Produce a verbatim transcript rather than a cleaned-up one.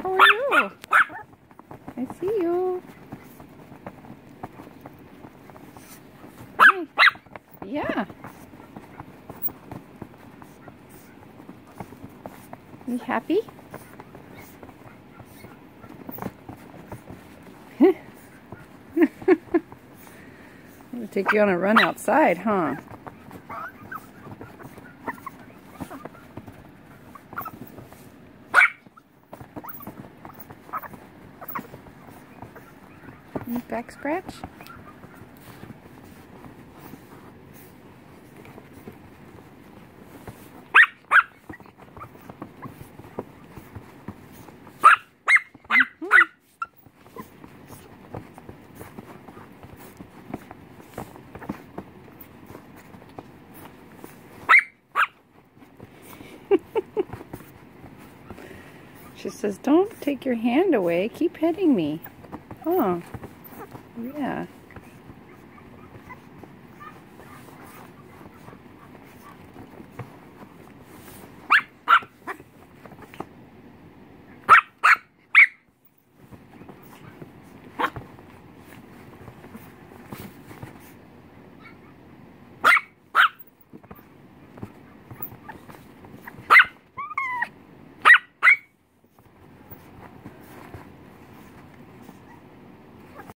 How are you? I see you. Hi. Yeah. You happy? It'll take you on a run outside, huh? You back scratch? She says, don't take your hand away. Keep hitting me. Oh, yeah.